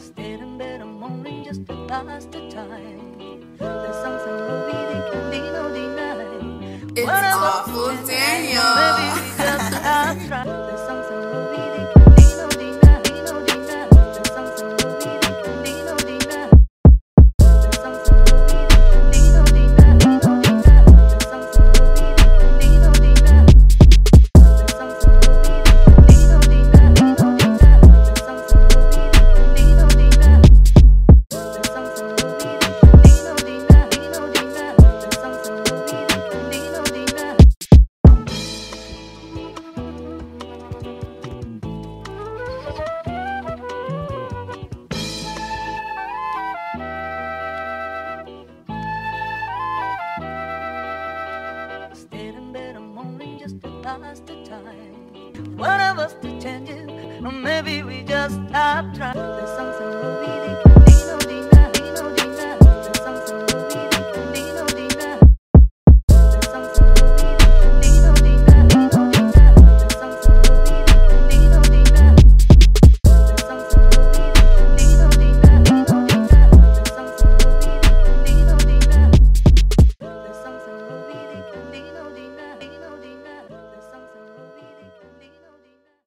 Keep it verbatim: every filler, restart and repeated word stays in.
Stayed in bed a morning just to pass the time. There's something movie that can be no deny. It's What awful, Daniel. Maybe we just have tried. There's something movie that can be no deny, no deny. There's something movie that can be no deny. There's something movie that can be no deny, no deny. There's something movie that can be no deny. There's something movie that can be no deny, no deny. There's something movie that can be no deny. There's something movie that can be no deny, no deny. There's something movie that can be no deny. Stayed in bed a morning just to pass the time. One of us to change it, or maybe we just stop trying. There's something movie